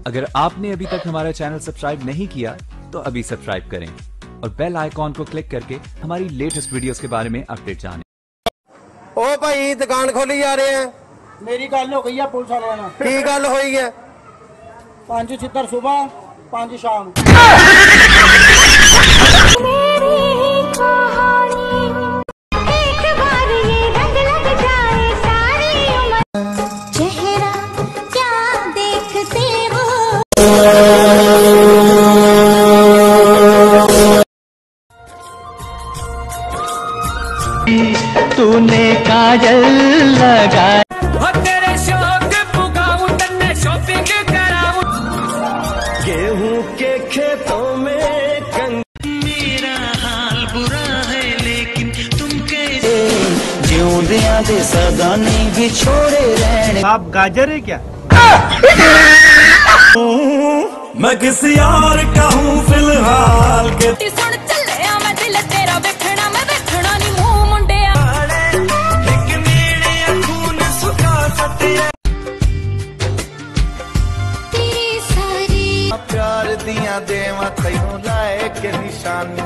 अगर आपने अभी तक हमारा चैनल सब्सक्राइब नहीं किया तो अभी सब्सक्राइब करें और बेल आइकॉन को क्लिक करके हमारी लेटेस्ट वीडियोस के बारे में अपडेट जानें। ओ भाई दुकान खोली जा रहे हैं। मेरी गल हो गई है पुलिस वाले नाल। की गल होई है? 5 छितर सुबह 5 शाम। तूने काजल लगा तेरे शौक पुगाऊं तन्ने शॉपिंग कराऊं गेहूं के खेतों में मेरा हाल बुरा है लेकिन तुम कैसे जिउंदियां दे सदा नहीं बिछोड़े रहने। आप गाजर है क्या? मैं किसी और का हूँ फिलहाल के सुन चले मैं दिल तेरा देखना मैं देखना नहीं मुंह मुंडिया एक मेरे खून सुखा सकते तेरी सारी प्यार दिया देवा तैनू लाए के निशानी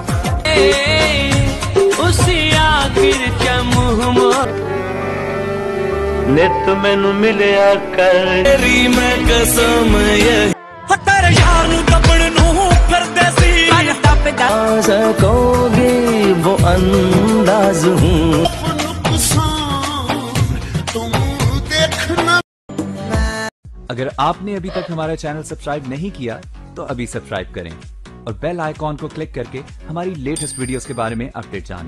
उसी आखिर क्या मुंह मोर नित मैनू मिलिया कर तेरी मैं कसम ये तेरे यार नू दबण नू करदे सी आ सकोगे वो अंदाज हूँ तुम देखना। अगर आपने अभी तक हमारा चैनल सब्सक्राइब नहीं किया तो अभी सब्सक्राइब करें और बेल आइकॉन को क्लिक करके हमारी लेटेस्ट वीडियोस के बारे में अपडेट जानें।